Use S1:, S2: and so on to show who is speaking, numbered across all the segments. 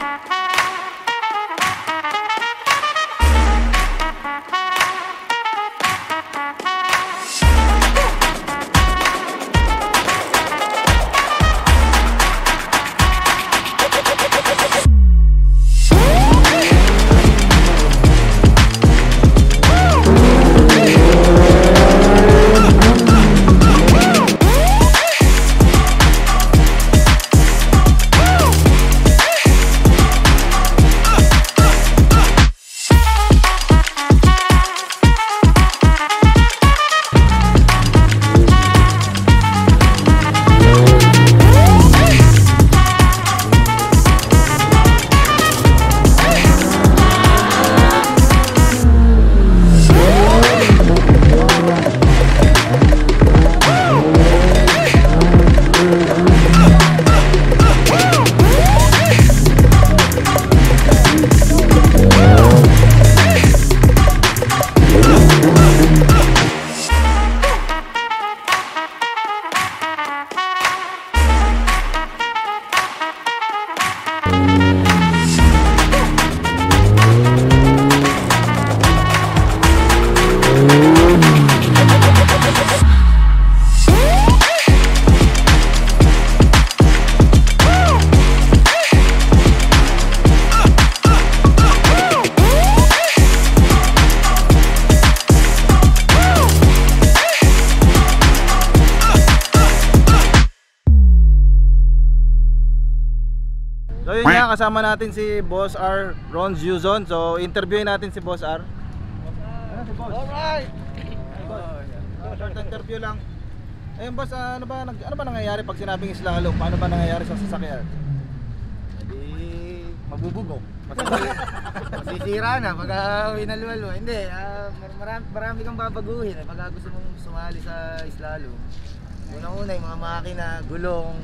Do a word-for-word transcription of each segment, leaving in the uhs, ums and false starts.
S1: So yun nga, kasama natin si Boss R, Ron Zuzon. So interviewin natin si Boss R. Ano si Boss? Alright! Short interview lang. Ayun Boss, ano ba, ano ba nangyayari pag sinabing slalom? Paano ba nangyayari sa sasakyan?
S2: Hindi mabubugo. Masisira na pag uh, winaluwalo. Hindi, uh, marami, marami kang babaguhin eh, pag gusto mong sumali sa slalom. Unang-una yung mga makina, gulong,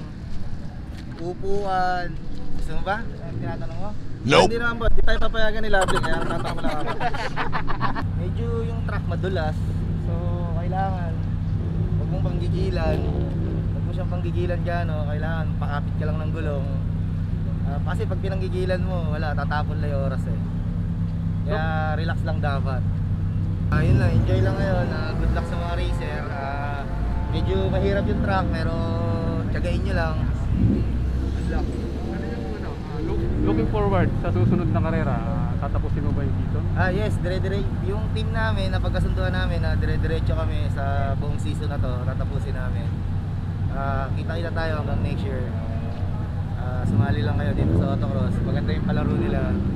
S2: upuan. Gusto mo ba? Tinatanong mo?
S1: Nope. Hindi naman Boss, di tayo papayagan ni Lovely, kaya natatanong mo lang ako.
S2: Medyo yung track madulas, so kailangan huwag mong panggigilan. Huwag mo siyang panggigilan gano, kailangan pakapit ka lang ng gulong. Uh, kasi pag pinanggigilan mo, wala, tatapon lang yung oras eh. Kaya relax lang dapat. Uh, yun lang, enjoy lang ngayon. Uh, good luck sa mga racer. Uh, medyo mahirap yung track, pero tiyagain nyo lang. Good luck.
S3: Looking forward sa susunod na karera, uh, tatapusin mo ba yung season?
S2: Ah yes, dire-dire yung team namin, napagkasunduan namin na dire-diretso kami sa buong season na to, tatapusin namin. Ah, kita-kita tayo hanggang next year. Ah, sumali lang kayo dito sa autocross. Maganda yung palaro nila.